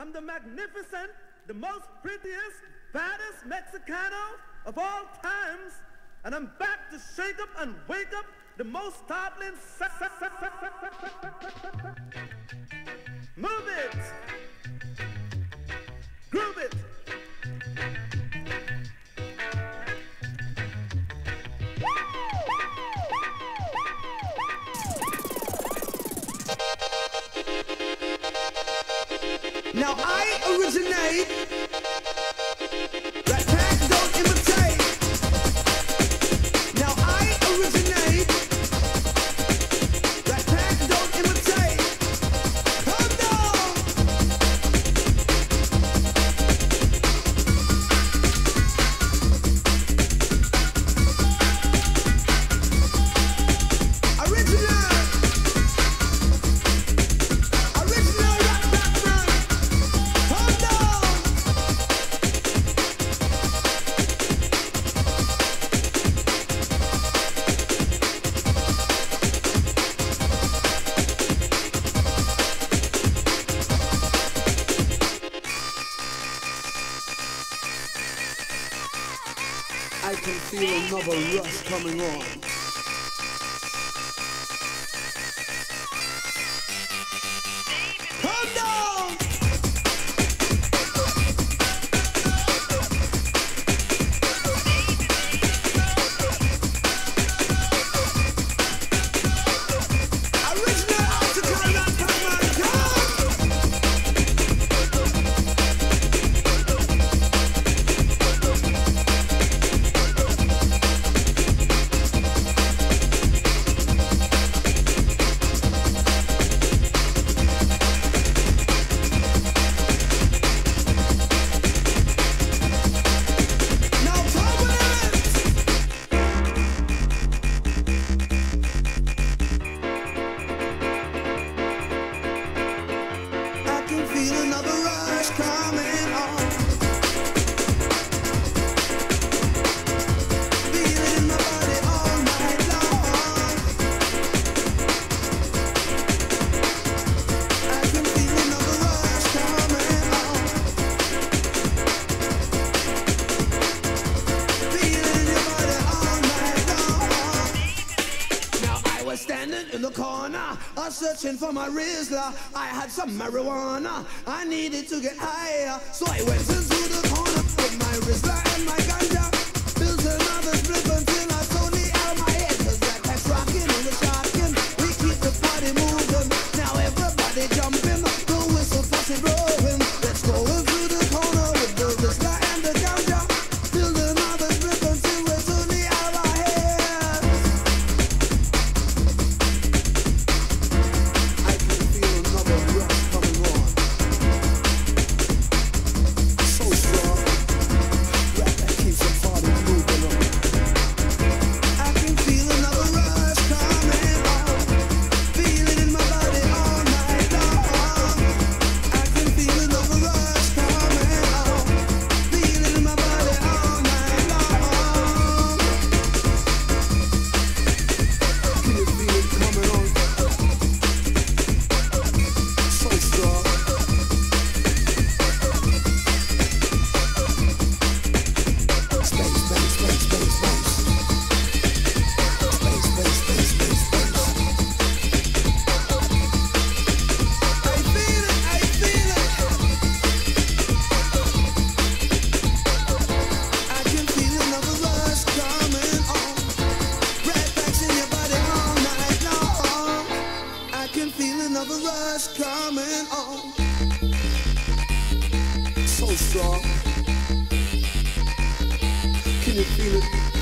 I'm the magnificent, the most prettiest, baddest Mexicano of all times, and I'm back to shake up and wake up the most startling. Move it, groove it. Now I originate, that pack don't imitate. Now I originate, that pack don't imitate. Come down. Original rap background. Come down. I can feel another rush coming on. Come down! Original African rap background, come! Now permanent! I can feel another rush coming on. Feel it in my body all night long. I can feel another rush coming on. Feel it in your body all night long. Now I was standing in the corner, searching for my Rizla. I had some marijuana, I needed to get higher, so I went into the corner with my Rizla and my ganja. Built another split until I totally out my head, 'cause that pack's rocking and we're shocking. We keep the party moving, now everybody jumping, the whistle posse blowing. Let's go into the corner with the Rizla and the ganja. Build another split until we're totally out our heads. I can feel another rush coming on. So strong, rap that keeps the party moving on. I can feel another rush coming on. Feel it in my body all night long. I can feel another rush coming on. Feel it in my body all night long. Can you feel it coming on? So strong. Space, space, space, space, space. Space, space, space, space, space. I feel it, I feel it. I can feel another rush coming on. Red backs in your body all night long. I can feel another rush coming on. So strong. Can you feel it?